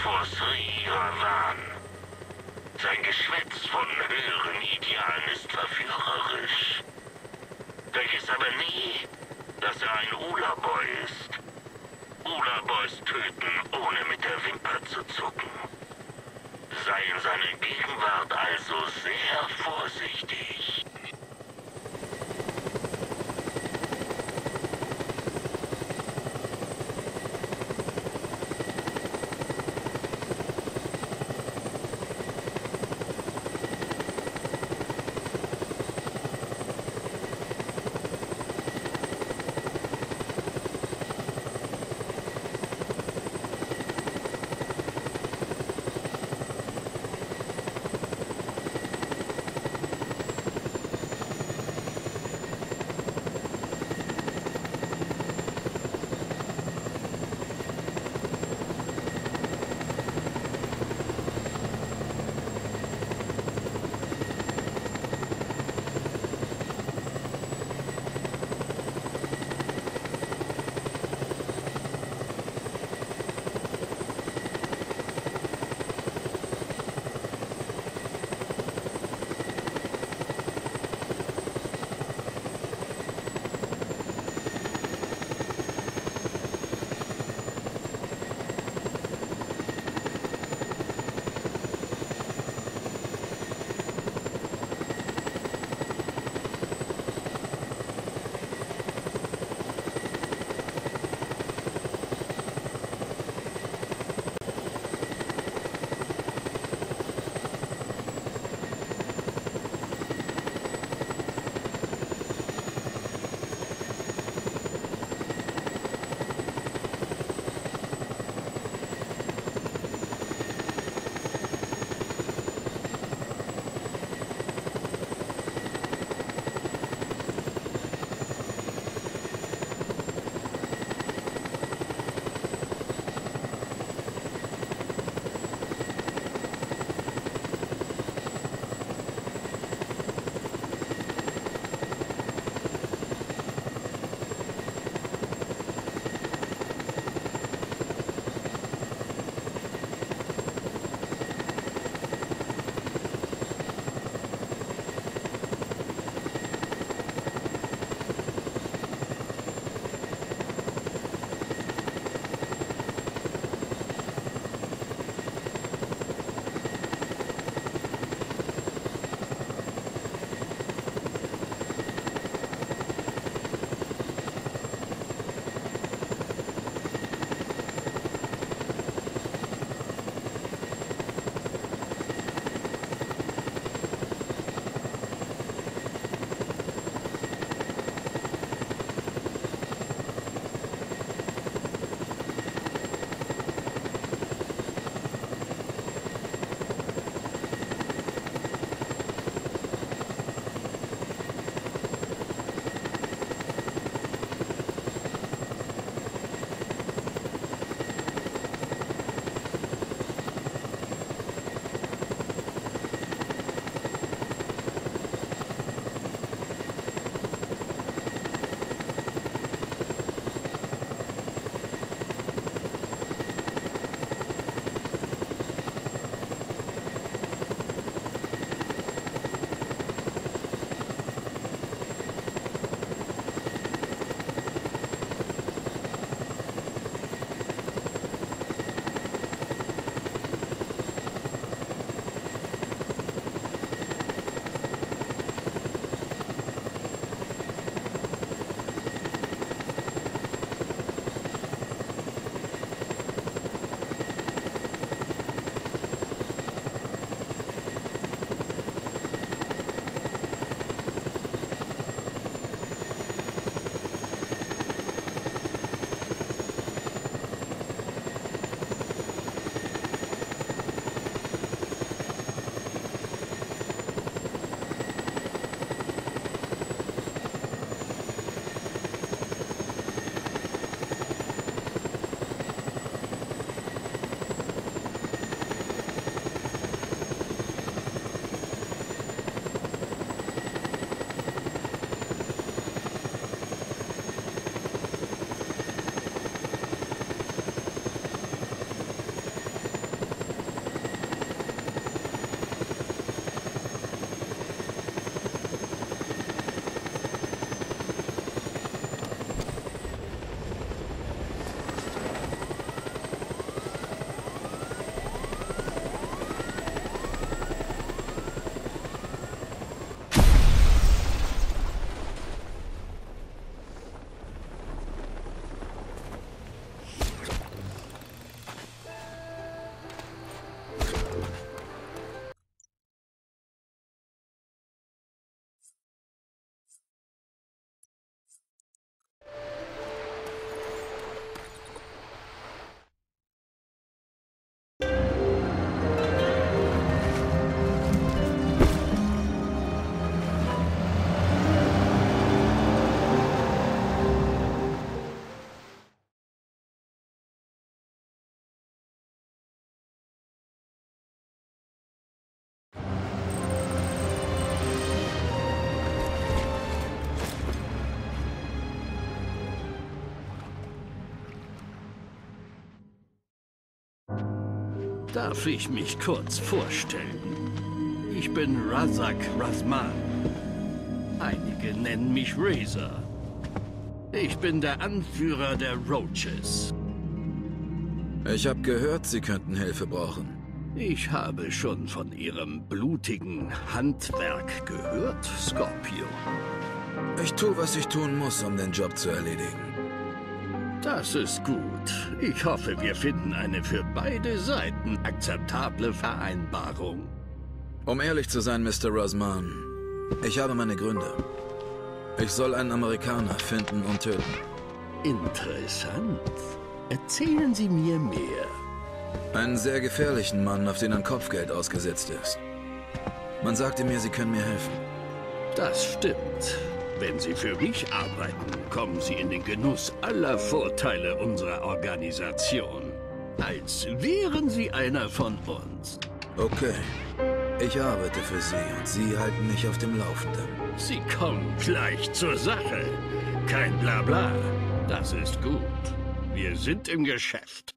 ihrer Wahn. Sein Geschwätz von höheren Idealen ist verführerisch. Welches aber nie, dass er ein Ula-Boy ist. Ula-Boys töten, ohne mit der Wimper zu zucken. Sei in seiner Gegenwart also sehr vorsichtig. Darf ich mich kurz vorstellen? Ich bin Razak Razman. Einige nennen mich Razor. Ich bin der Anführer der Roaches. Ich habe gehört, Sie könnten Hilfe brauchen. Ich habe schon von Ihrem blutigen Handwerk gehört, Scorpio. Ich tue, was ich tun muss, um den Job zu erledigen. Das ist gut. Ich hoffe, wir finden eine für beide Seiten akzeptable Vereinbarung. Um ehrlich zu sein, Mr. Razman, ich habe meine Gründe. Ich soll einen Amerikaner finden und töten. Interessant. Erzählen Sie mir mehr. Einen sehr gefährlichen Mann, auf den ein Kopfgeld ausgesetzt ist. Man sagte mir, Sie können mir helfen. Das stimmt. Wenn Sie für mich arbeiten, kommen Sie in den Genuss aller Vorteile unserer Organisation. Als wären Sie einer von uns. Okay. Ich arbeite für Sie und Sie halten mich auf dem Laufenden. Sie kommen gleich zur Sache. Kein Blabla. Das ist gut. Wir sind im Geschäft.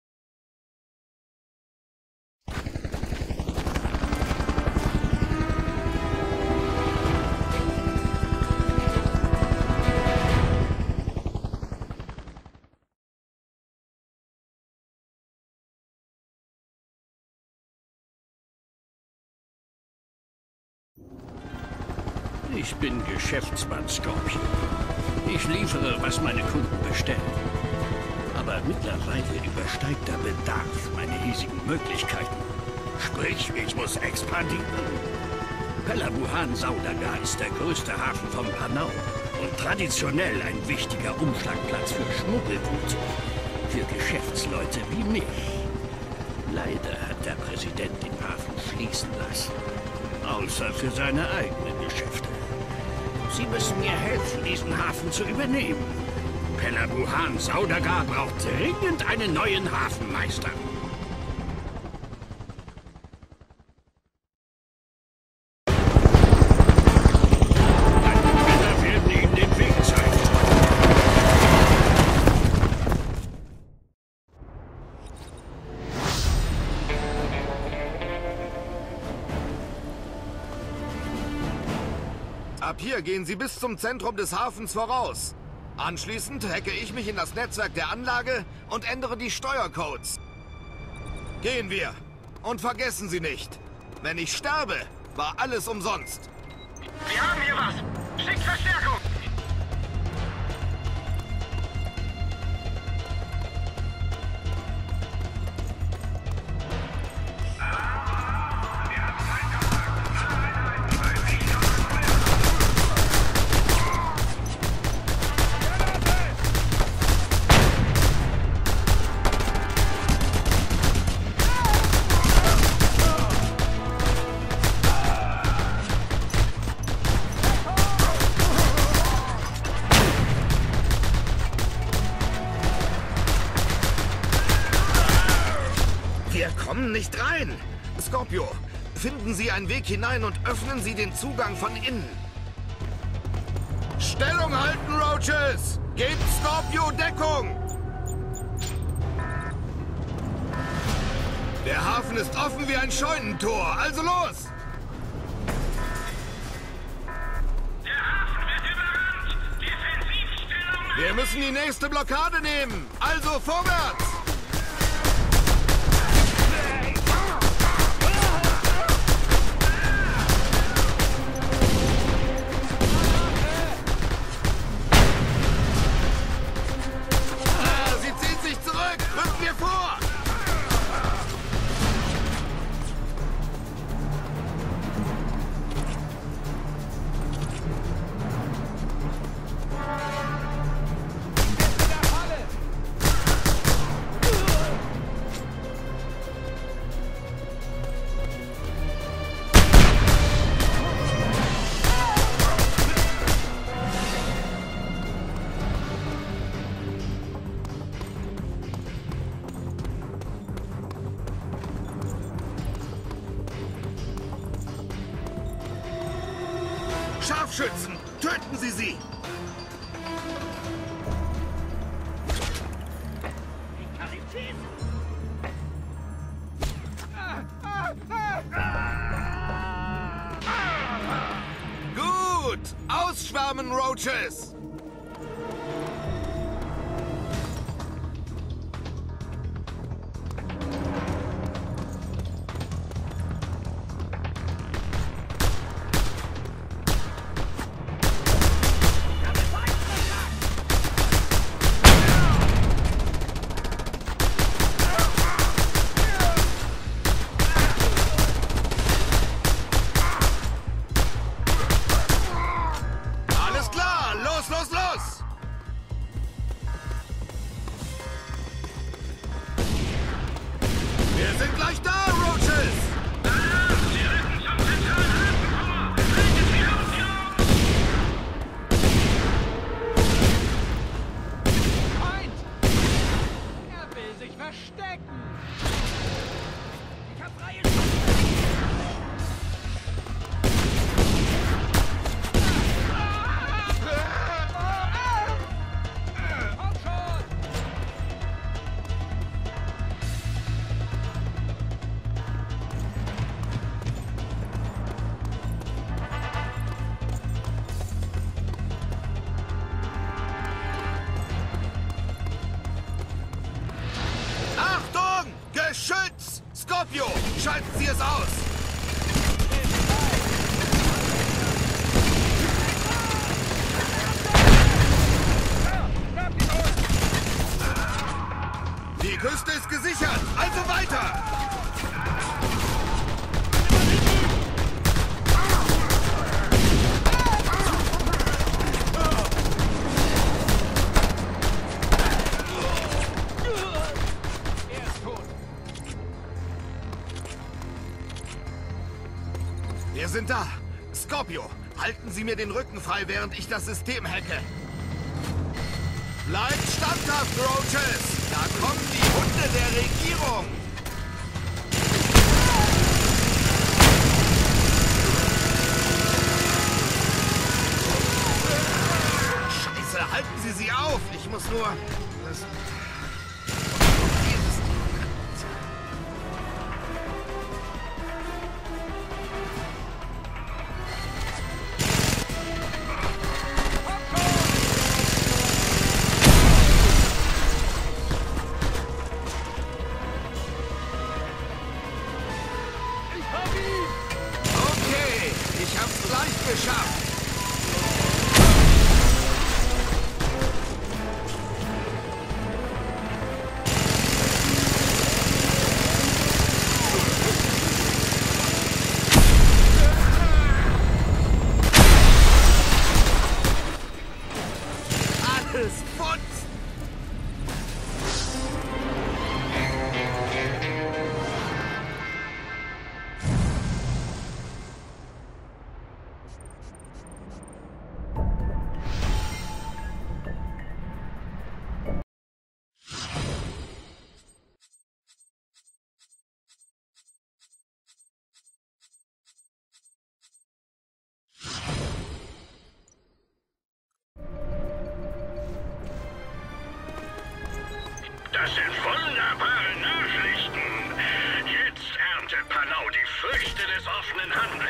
Ich bin Geschäftsmann, Scorpio. Ich liefere, was meine Kunden bestellen. Aber mittlerweile übersteigt der Bedarf meine hiesigen Möglichkeiten. Sprich, ich muss expandieren. Pelabuhan Saudagar ist der größte Hafen von Panau und traditionell ein wichtiger Umschlagplatz für Schmuggelgut. Für Geschäftsleute wie mich. Leider hat der Präsident den Hafen schließen lassen. Außer für seine eigenen Geschäfte. Sie müssen mir helfen, diesen Hafen zu übernehmen. Pelabuhan Saudagar braucht dringend einen neuen Hafenmeister. Meine Männer werden ihm den Weg zeigen. Ab hier gehen Sie bis zum Zentrum des Hafens voraus. Anschließend hacke ich mich in das Netzwerk der Anlage und ändere die Steuercodes. Gehen wir. Und vergessen Sie nicht, wenn ich sterbe, war alles umsonst. Wir haben hier was. Schickt Verstärkung. Wir kommen nicht rein. Scorpio, finden Sie einen Weg hinein und öffnen Sie den Zugang von innen. Stellung halten, Roaches! Gebt Scorpio Deckung! Der Hafen ist offen wie ein Scheunentor, also los! Der Hafen wird überrannt. Defensivstellung. Wir müssen die nächste Blockade nehmen, also vorwärts! Sie zieht sich zurück! Rücken wir vor! Scharfschützen! Töten Sie sie! kommen, Roaches! Geschütz! Scorpio, schalten Sie es aus! Die Küste ist gesichert, also weiter! Wir sind da. Scorpio, halten Sie mir den Rücken frei, während ich das System hacke. Bleibt standhaft, Roaches! Da kommen die Hunde der Regierung! Scheiße, halten Sie sie auf! Ich muss nur... Ich hab's gleich geschafft. Alles futz. Das sind wunderbare Nachrichten. Jetzt erntet Hallo die Früchte des offenen Handels.